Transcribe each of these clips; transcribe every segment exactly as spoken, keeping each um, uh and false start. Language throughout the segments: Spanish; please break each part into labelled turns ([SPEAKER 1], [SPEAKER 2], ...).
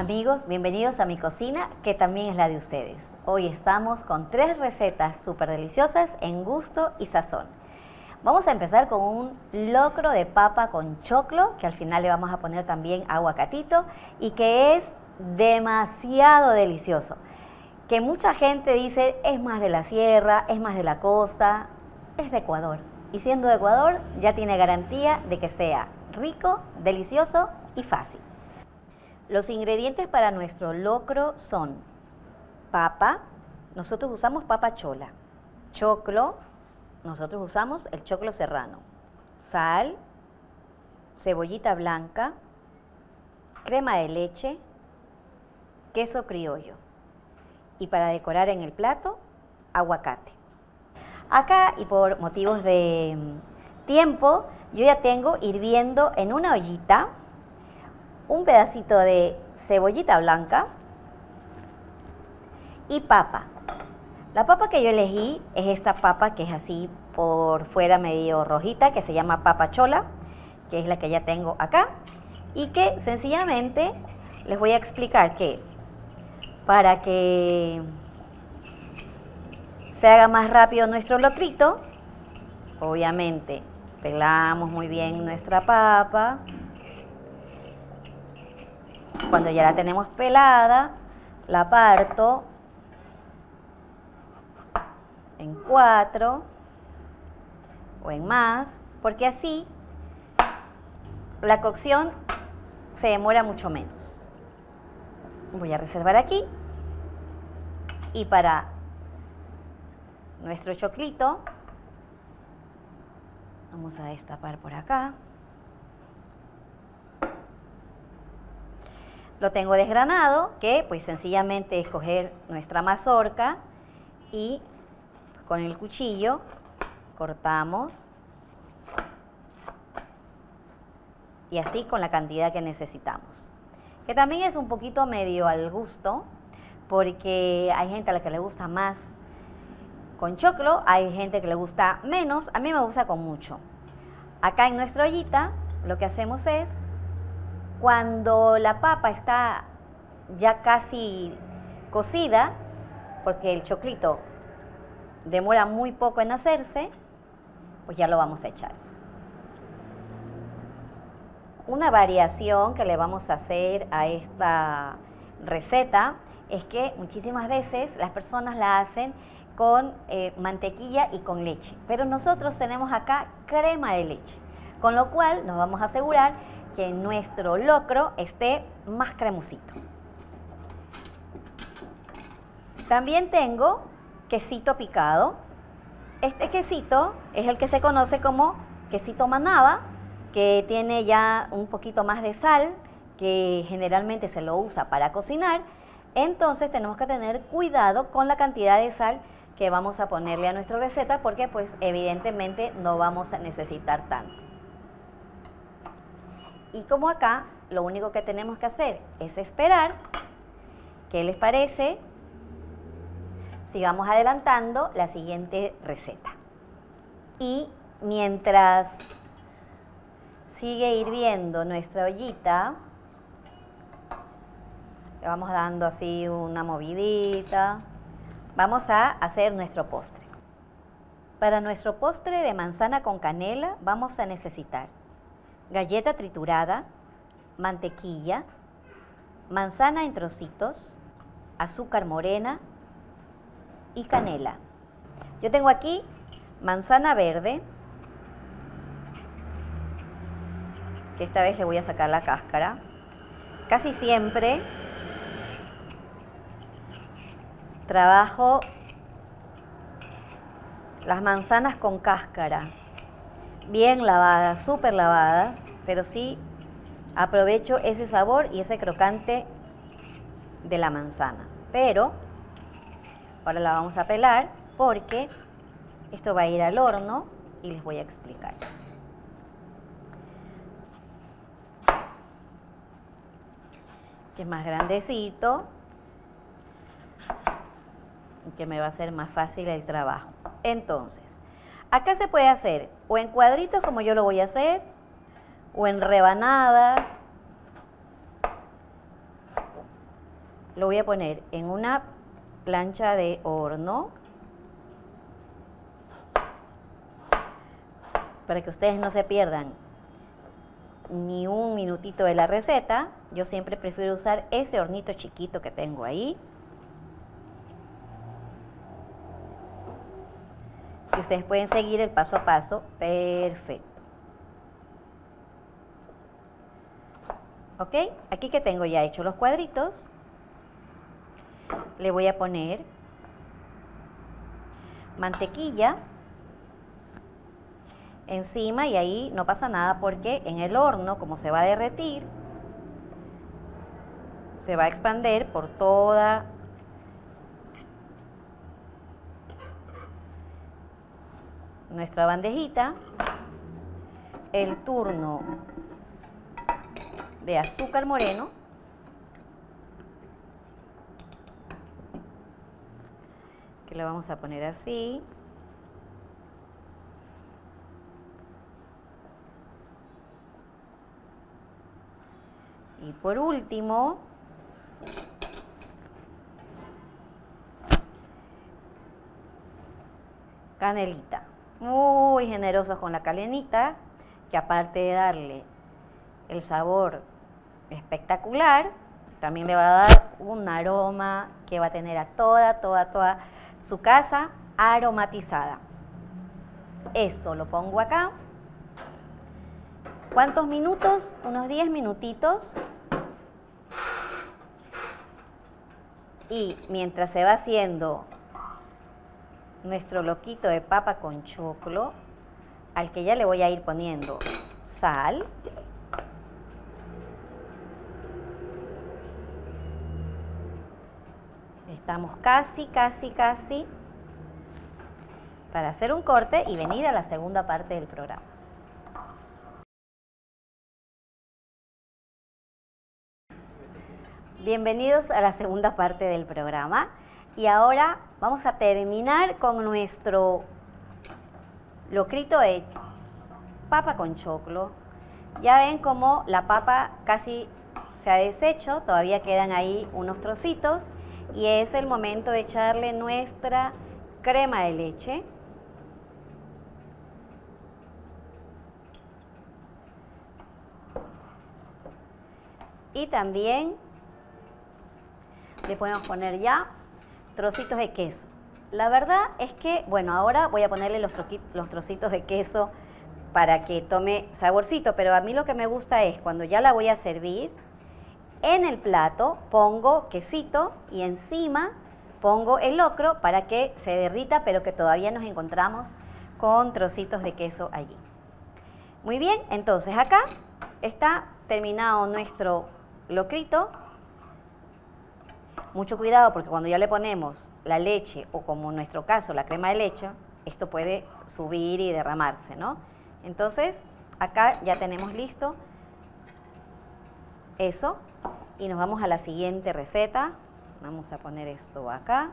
[SPEAKER 1] Amigos, bienvenidos a mi cocina, que también es la de ustedes. Hoy estamos con tres recetas súper deliciosas en gusto y sazón. Vamos a empezar con un locro de papa con choclo, que al final le vamos a poner también aguacatito y que es demasiado delicioso. Que mucha gente dice es más de la sierra, es más de la costa, es de Ecuador. Y siendo de Ecuador ya tiene garantía de que sea rico, delicioso y fácil. Los ingredientes para nuestro locro son papa, nosotros usamos papa chola, choclo, nosotros usamos el choclo serrano, sal, cebollita blanca, crema de leche, queso criollo y para decorar en el plato, aguacate. Acá, y por motivos de tiempo, yo ya tengo hirviendo en una ollita un pedacito de cebollita blanca y papa. La papa que yo elegí es esta papa que es así por fuera medio rojita, que se llama papa chola, que es la que ya tengo acá, y que sencillamente les voy a explicar que para que se haga más rápido nuestro locrito, obviamente pelamos muy bien nuestra papa. Cuando ya la tenemos pelada, la parto en cuatro o en más, porque así la cocción se demora mucho menos. Voy a reservar aquí y para nuestro choclito vamos a destapar por acá. Lo tengo desgranado, que pues sencillamente es coger nuestra mazorca y con el cuchillo cortamos y así con la cantidad que necesitamos. Que también es un poquito medio al gusto, porque hay gente a la que le gusta más con choclo, hay gente que le gusta menos, a mí me gusta con mucho. Acá en nuestra ollita lo que hacemos es, cuando la papa está ya casi cocida, porque el choclito demora muy poco en hacerse, pues ya lo vamos a echar. Una variación que le vamos a hacer a esta receta es que muchísimas veces las personas la hacen con eh, mantequilla y con leche, pero nosotros tenemos acá crema de leche, con lo cual nos vamos a asegurar que nuestro locro esté más cremosito. También tengo quesito picado. Este quesito es el que se conoce como quesito manaba, que tiene ya un poquito más de sal, que generalmente se lo usa para cocinar. Entonces tenemos que tener cuidado con la cantidad de sal que vamos a ponerle a nuestra receta, porque pues evidentemente no vamos a necesitar tanto. Y como acá lo único que tenemos que hacer es esperar, ¿qué les parece si vamos adelantando la siguiente receta? Y mientras sigue hirviendo nuestra ollita, le vamos dando así una movidita, vamos a hacer nuestro postre. Para nuestro postre de manzana con canela vamos a necesitar galleta triturada, mantequilla, manzana en trocitos, azúcar morena y canela. Yo tengo aquí manzana verde, que esta vez le voy a sacar la cáscara. Casi siempre trabajo las manzanas con cáscara, bien lavadas, súper lavadas, pero sí aprovecho ese sabor y ese crocante de la manzana. Pero ahora la vamos a pelar porque esto va a ir al horno y les voy a explicar. Que es más grandecito y que me va a hacer más fácil el trabajo. Entonces, acá se puede hacer o en cuadritos como yo lo voy a hacer, o en rebanadas, lo voy a poner en una plancha de horno para que ustedes no se pierdan ni un minutito de la receta. Yo siempre prefiero usar ese hornito chiquito que tengo ahí. Y ustedes pueden seguir el paso a paso. Perfecto. Ok, aquí que tengo ya hecho los cuadritos, le voy a poner mantequilla encima y ahí no pasa nada porque en el horno, como se va a derretir, se va a expandir por toda nuestra bandejita. El turno de azúcar moreno, que lo vamos a poner así. Y por último, canelita. Muy generosos con la canelita, que aparte de darle el sabor espectacular, también le va a dar un aroma que va a tener a toda, toda, toda su casa aromatizada. Esto lo pongo acá. ¿Cuántos minutos? Unos diez minutitos. Y mientras se va haciendo nuestro loquito de papa con choclo, al que ya le voy a ir poniendo sal. Estamos casi, casi, casi para hacer un corte y venir a la segunda parte del programa. Bienvenidos a la segunda parte del programa y ahora vamos a terminar con nuestro locrito de papa con choclo. Ya ven cómo la papa casi se ha deshecho, todavía quedan ahí unos trocitos y es el momento de echarle nuestra crema de leche. Y también le podemos poner ya trocitos de queso. La verdad es que, bueno, ahora voy a ponerle los, los trocitos de queso para que tome saborcito, pero a mí lo que me gusta es cuando ya la voy a servir, en el plato pongo quesito y encima pongo el locro para que se derrita, pero que todavía nos encontramos con trocitos de queso allí. Muy bien, entonces acá está terminado nuestro locrito. Mucho cuidado porque cuando ya le ponemos la leche o como en nuestro caso la crema de leche, esto puede subir y derramarse, ¿no? Entonces acá ya tenemos listo eso y nos vamos a la siguiente receta. Vamos a poner esto acá.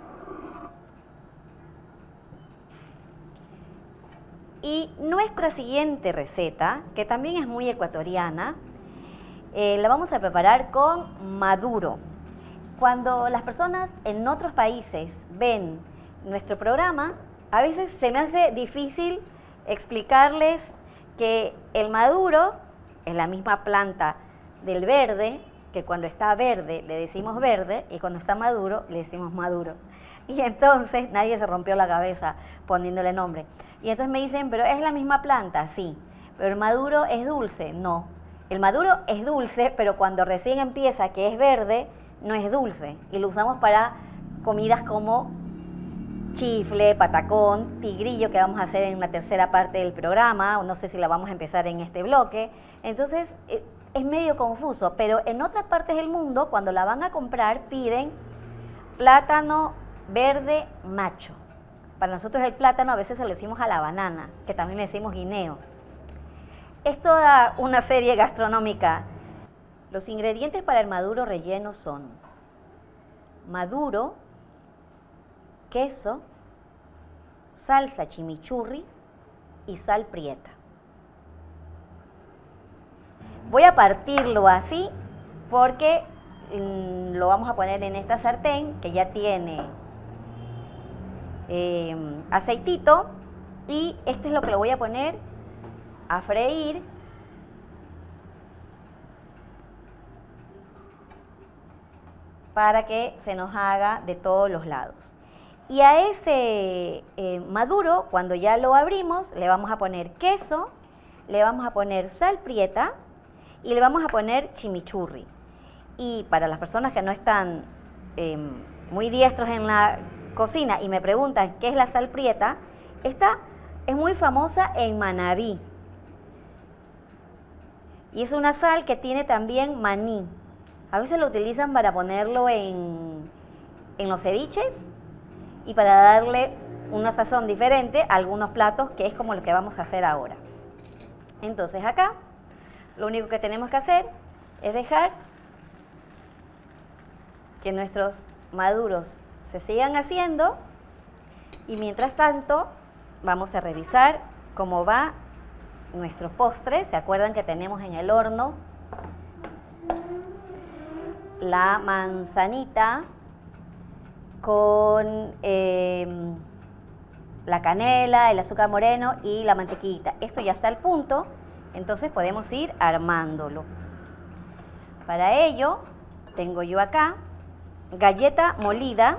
[SPEAKER 1] Y nuestra siguiente receta, que también es muy ecuatoriana, eh, la vamos a preparar con maduro. Cuando las personas en otros países ven nuestro programa, a veces se me hace difícil explicarles que el maduro es la misma planta del verde, que cuando está verde le decimos verde y cuando está maduro le decimos maduro. Y entonces nadie se rompió la cabeza poniéndole nombre. Y entonces me dicen, pero es la misma planta, sí, pero el maduro es dulce. No, el maduro es dulce, pero cuando recién empieza, que es verde, no es dulce. Y lo usamos para comidas como chifle, patacón, tigrillo, que vamos a hacer en la tercera parte del programa, o no sé si la vamos a empezar en este bloque. Entonces, es medio confuso, pero en otras partes del mundo, cuando la van a comprar, piden plátano verde macho. Para nosotros el plátano a veces se lo decimos a la banana, que también le decimos guineo. Es toda una serie gastronómica. Los ingredientes para el maduro relleno son maduro, queso, salsa chimichurri y sal prieta. Voy a partirlo así porque mm, lo vamos a poner en esta sartén que ya tiene eh, aceitito, y esto es lo que lo voy a poner a freír para que se nos haga de todos los lados. Y a ese eh, maduro, cuando ya lo abrimos, le vamos a poner queso, le vamos a poner sal prieta y le vamos a poner chimichurri. Y para las personas que no están eh, muy diestros en la cocina y me preguntan qué es la sal prieta, esta es muy famosa en Manabí. Y es una sal que tiene también maní. A veces lo utilizan para ponerlo en, en los ceviches y para darle una sazón diferente a algunos platos, que es como lo que vamos a hacer ahora. Entonces acá lo único que tenemos que hacer es dejar que nuestros maduros se sigan haciendo, y mientras tanto vamos a revisar cómo va nuestro postre. ¿Se acuerdan que tenemos en el horno la manzanita con eh, la canela, el azúcar moreno y la mantequillita? Esto ya está al punto, entonces podemos ir armándolo. Para ello tengo yo acá galleta molida.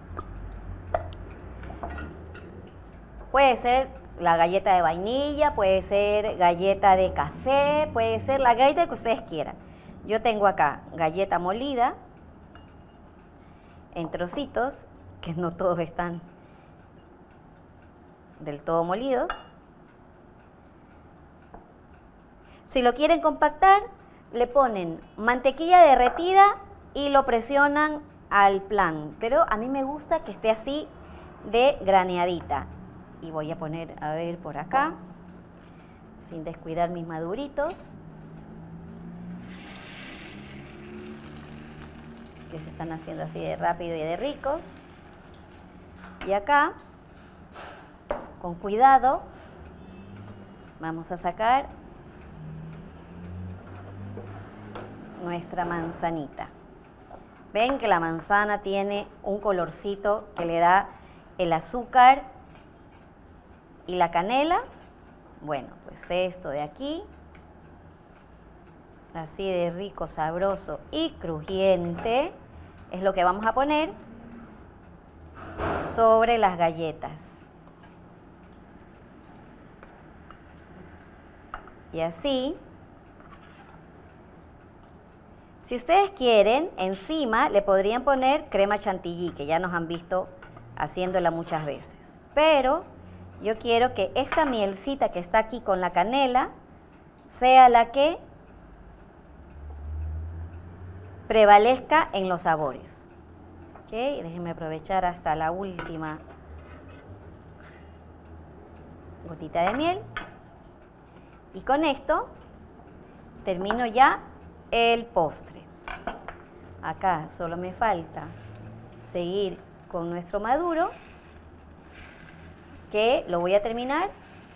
[SPEAKER 1] Puede ser la galleta de vainilla, puede ser galleta de café, puede ser la galleta que ustedes quieran. Yo tengo acá galleta molida en trocitos, que no todos están del todo molidos. Si lo quieren compactar, le ponen mantequilla derretida y lo presionan al plan, pero a mí me gusta que esté así de graneadita. Y voy a poner, a ver, por acá, sin descuidar mis maduritos, que se están haciendo así de rápido y de ricos. Y acá, con cuidado, vamos a sacar nuestra manzanita. Ven que la manzana tiene un colorcito que le da el azúcar y la canela. Bueno, pues esto de aquí, así de rico, sabroso y crujiente, es lo que vamos a poner sobre las galletas. Y así, si ustedes quieren, encima le podrían poner crema chantilly, que ya nos han visto haciéndola muchas veces. Pero yo quiero que esta mielcita que está aquí con la canela sea la que prevalezca en los sabores. Ok, déjenme aprovechar hasta la última gotita de miel. Y con esto termino ya el postre. Acá solo me falta seguir con nuestro maduro, que lo voy a terminar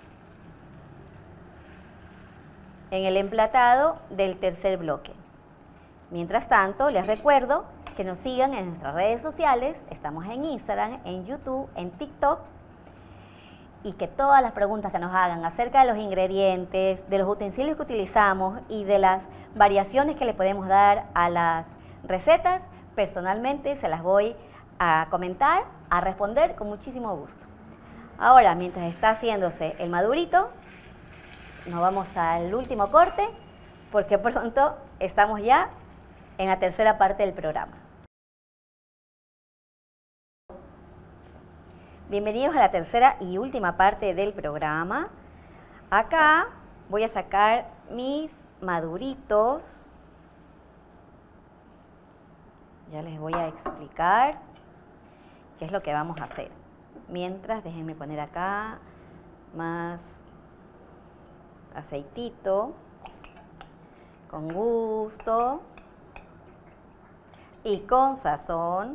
[SPEAKER 1] en el emplatado del tercer bloque. Mientras tanto, les recuerdo que nos sigan en nuestras redes sociales. Estamos en Instagram, en YouTube, en TikTok, y que todas las preguntas que nos hagan acerca de los ingredientes, de los utensilios que utilizamos y de las variaciones que le podemos dar a las recetas, personalmente se las voy a comentar, a responder con muchísimo gusto. Ahora, mientras está haciéndose el madurito, nos vamos al último corte, porque pronto estamos ya en la tercera parte del programa. Bienvenidos a la tercera y última parte del programa. Acá voy a sacar mis maduritos. Ya les voy a explicar qué es lo que vamos a hacer. Mientras, déjenme poner acá más aceitito, con gusto y con sazón,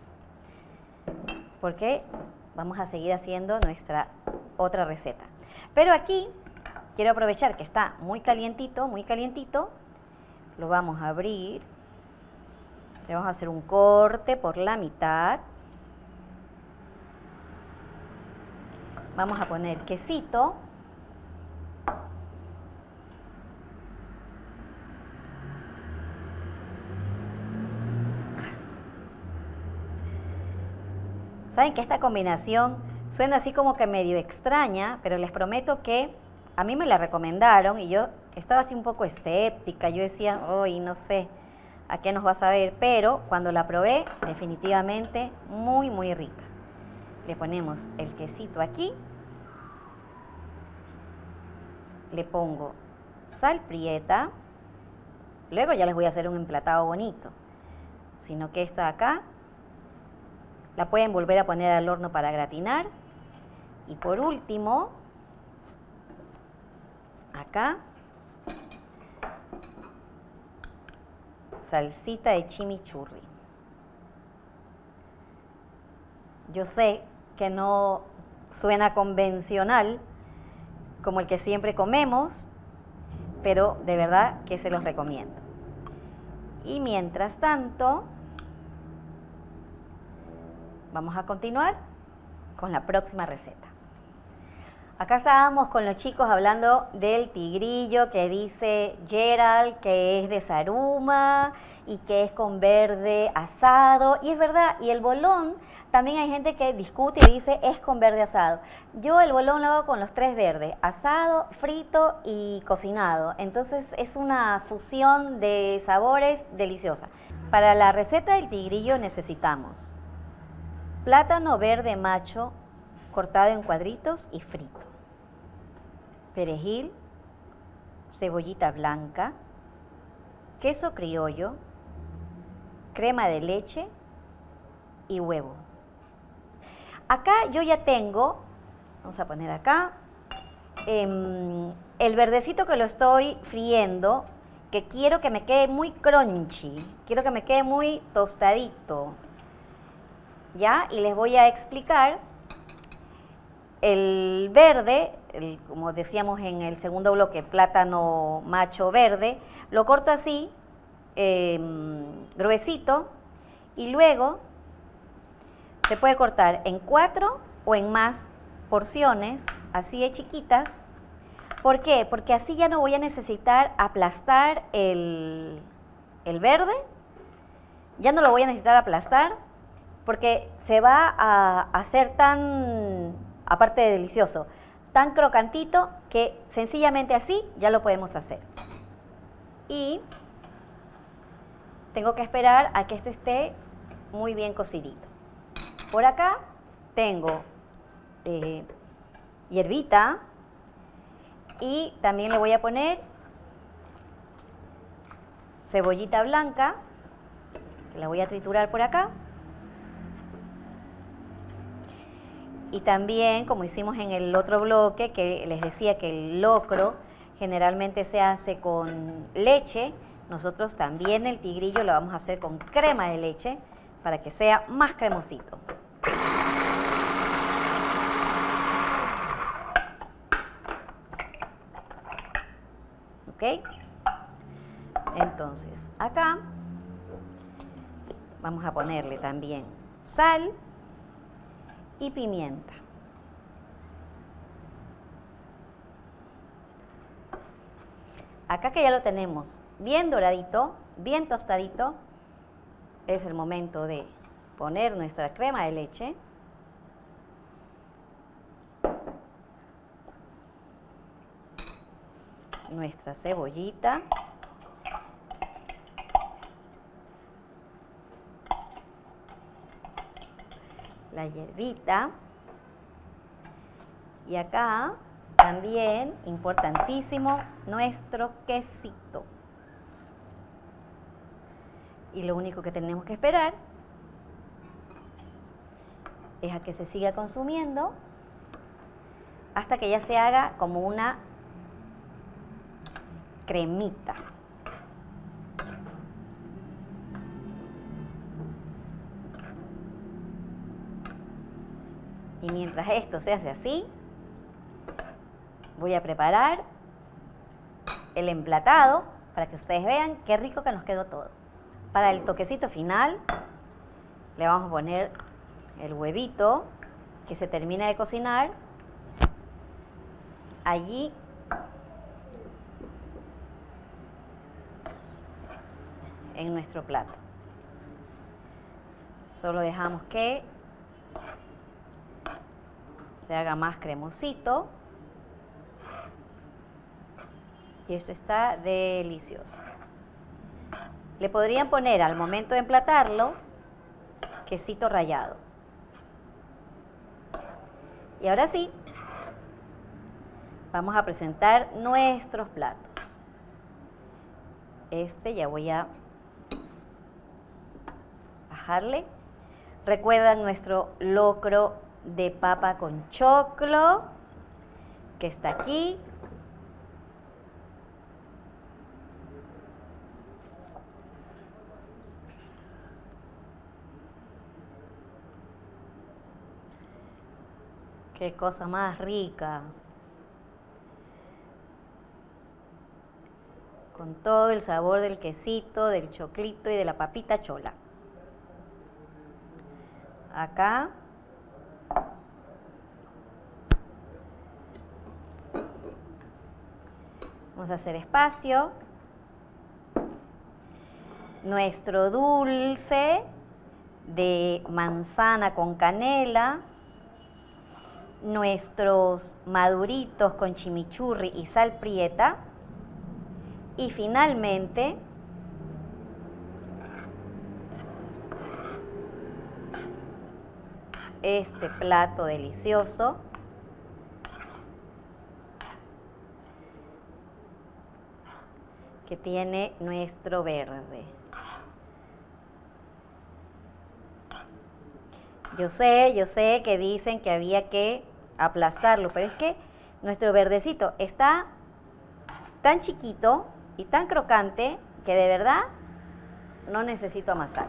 [SPEAKER 1] porque vamos a seguir haciendo nuestra otra receta. Pero aquí quiero aprovechar que está muy calientito, muy calientito. Lo vamos a abrir Le vamos a hacer un corte por la mitad. Vamos a poner quesito. Saben que esta combinación suena así como que medio extraña, pero les prometo que a mí me la recomendaron y yo estaba así un poco escéptica. Yo decía, uy, no sé a qué nos va a saber, pero cuando la probé, definitivamente muy, muy rica. Le ponemos el quesito aquí. Le pongo sal prieta. Luego ya les voy a hacer un emplatado bonito. Sino que esta de acá la pueden volver a poner al horno para gratinar. Y por último, acá, salsita de chimichurri. Yo sé que no suena convencional como el que siempre comemos, pero de verdad que se los recomiendo. Y mientras tanto, vamos a continuar con la próxima receta. Acá estábamos con los chicos hablando del tigrillo que dice Gerald que es de Zaruma y que es con verde asado. Y es verdad, y el bolón también hay gente que discute y dice es con verde asado. Yo el bolón lo hago con los tres verdes, asado, frito y cocinado. Entonces es una fusión de sabores deliciosa. Para la receta del tigrillo necesitamos plátano verde macho cortado en cuadritos y frito, perejil, cebollita blanca, queso criollo, crema de leche y huevo. Acá yo ya tengo, vamos a poner acá, eh, el verdecito que lo estoy friendo, que quiero que me quede muy crunchy, quiero que me quede muy tostadito. ¿Ya? Y les voy a explicar el verde, el, como decíamos en el segundo bloque, plátano macho verde, lo corto así, eh, gruesito, y luego se puede cortar en cuatro o en más porciones, así de chiquitas. ¿Por qué? Porque así ya no voy a necesitar aplastar el, el verde, ya no lo voy a necesitar aplastar, porque se va a hacer tan, aparte de delicioso, tan crocantito que sencillamente así ya lo podemos hacer. Y tengo que esperar a que esto esté muy bien cocidito. Por acá tengo eh, hierbita y también le voy a poner cebollita blanca, que la voy a triturar por acá. Y también, como hicimos en el otro bloque, que les decía que el locro generalmente se hace con leche, nosotros también el tigrillo lo vamos a hacer con crema de leche para que sea más cremosito. ¿Ok? Entonces, acá vamos a ponerle también sal y pimienta. Acá que ya lo tenemos bien doradito, bien tostadito, es el momento de poner nuestra crema de leche. Nuestra cebollita. La hierbita. Y acá también, importantísimo, nuestro quesito. Y lo único que tenemos que esperar es a que se siga consumiendo hasta que ya se haga como una cremita. Y mientras esto se hace así, voy a preparar el emplatado para que ustedes vean qué rico que nos quedó todo. Para el toquecito final le vamos a poner el huevito que se termina de cocinar allí en nuestro plato. Solo dejamos que se haga más cremosito y esto está delicioso. Le podrían poner al momento de emplatarlo quesito rallado. Y ahora sí, vamos a presentar nuestros platos. Este ya voy a bajarle. Recuerdan nuestro locro de papa con choclo, que está aquí. Qué cosa más rica. Con todo el sabor del quesito, del choclito y de la papita chola. Acá. Vamos a hacer espacio. Nuestro dulce de manzana con canela. Nuestros maduritos con chimichurri y sal prieta. Y finalmente, este plato delicioso que tiene nuestro verde. Yo sé, yo sé que dicen que había que aplastarlo, pero es que nuestro verdecito está tan chiquito y tan crocante que de verdad no necesito amasar.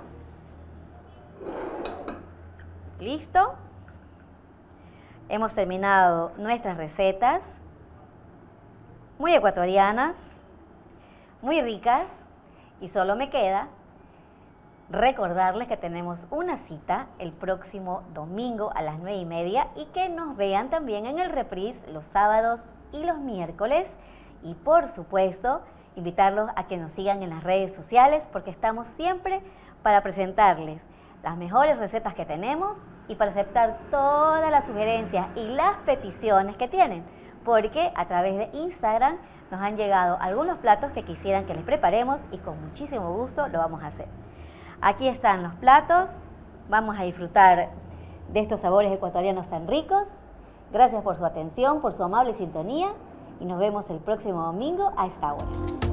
[SPEAKER 1] ¿Listo? Hemos terminado nuestras recetas muy ecuatorianas, muy ricas, y solo me queda recordarles que tenemos una cita el próximo domingo a las nueve y media y que nos vean también en el reprise los sábados y los miércoles. Y por supuesto, invitarlos a que nos sigan en las redes sociales porque estamos siempre para presentarles las mejores recetas que tenemos y para aceptar todas las sugerencias y las peticiones que tienen, porque a través de Instagram nos han llegado algunos platos que quisieran que les preparemos y con muchísimo gusto lo vamos a hacer. Aquí están los platos, vamos a disfrutar de estos sabores ecuatorianos tan ricos. Gracias por su atención, por su amable sintonía y nos vemos el próximo domingo a esta hora.